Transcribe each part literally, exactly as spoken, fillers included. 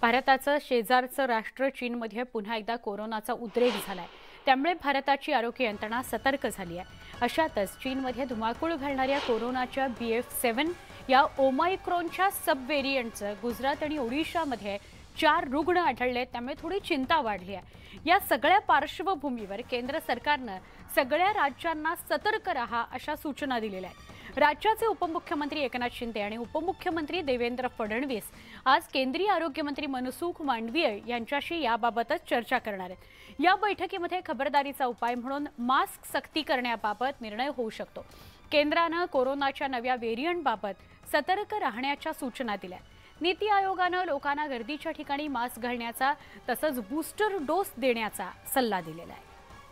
भारताचं शेजारचं राष्ट्र चीनमध्ये पुन्हा एकदा कोरोनाचा उद्रेक झालाय। त्यामुळे भारताची आरोग्य यंत्रणा सतर्क झाली आहे। अशातच चीनमध्ये धुमाकूळ घालणाऱ्या कोरोनाच्या बी एफ सेवन या ओमायक्रॉनच्या सब व्हेरियंटचं गुजरात आणि ओडिशामध्ये चार रुग्ण आढळले, त्यामुळे थोडी चिंता वाढली आहे। या सगळ्या पार्श्वभूमीवर केंद्र सरकारने सगळ्या राज्यांना सतर्क राहा अशा सूचना दिलेल्या आहेत। राज्याचे उपमुख्यमंत्री एकनाथ शिंदे आणि उपमुख्यमंत्री देवेंद्र फडणवीस आज केंद्रीय आरोग्य मंत्री मनसुख मांडवीय यांच्याशी याबाबतच चर्चा करणार आहेत। या बैठकीमध्ये खबरदारीचा उपाय म्हणून मास्क सक्ती करण्याबाबत निर्णय होऊ शकतो। केंद्राने कोरोनाच्या नव्या व्हेरियंटबाबत सतर्क राहण्याच्या सूचना दिल्या। नीति आयोगाने लोकांना गर्दीच्या ठिकाणी मास्क घालण्याचा तसंच बूस्टर डोस देण्याचा सल्ला दिलेला आहे।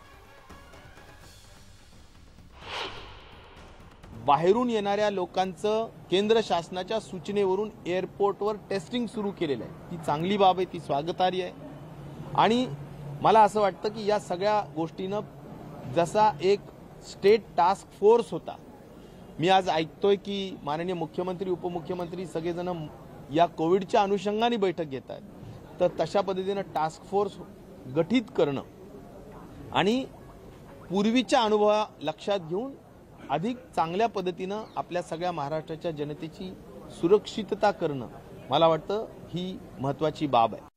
बाहेरून येणाऱ्या लोकांचं केंद्र शासनाच्या सूचनेवरून एअरपोर्टवर टेस्टिंग सुरू केलेलं आहे। ती चांगली बाब आहे, ती स्वागतार्ह आहे। आणि मला असं वाटतं की या सगळ्या गोष्टीनं जसा एक स्टेट टास्क फोर्स होता, मी आज ऐकतोय की माननीय मुख्यमंत्री उपमुख्यमंत्री सगळेजण या कोविडच्या अनुषंगाने बैठक घेत आहेत, तर तशा पद्धतीनं टास्क फोर्स गठीत करणं आणि पूर्वीच्या अनुभवा लक्षात घेऊन अधिक चांगल्या पद्धतीनं आपल्या सगळ्या महाराष्ट्राच्या जनतेची सुरक्षितता करणं, मला वाटतं ही महत्त्वाची बाब आहे।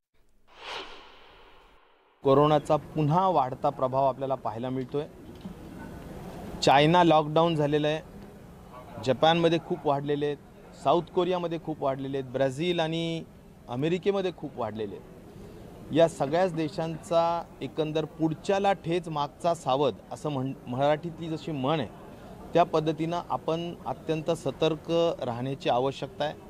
कोरोनाचा पुन्हा वाढता प्रभाव आपल्याला पाहायला मिळतोय। चायना लॉकडाऊन झालेलं आहे, जपानमध्ये खूप वाढलेले आहेत, साऊथ कोरियामध्ये खूप वाढलेले आहेत, ब्राझील आणि अमेरिकेमध्ये खूप वाढलेले आहेत। या सगळ्याच देशांचा एकंदर पुढच्याला ठेच मागचा सावध असं म्हण मराठीतली जशी म्हण आहे, त्या पद्धतीनं आपण अत्यंत सतर्क राहण्याची आवश्यकता आहे।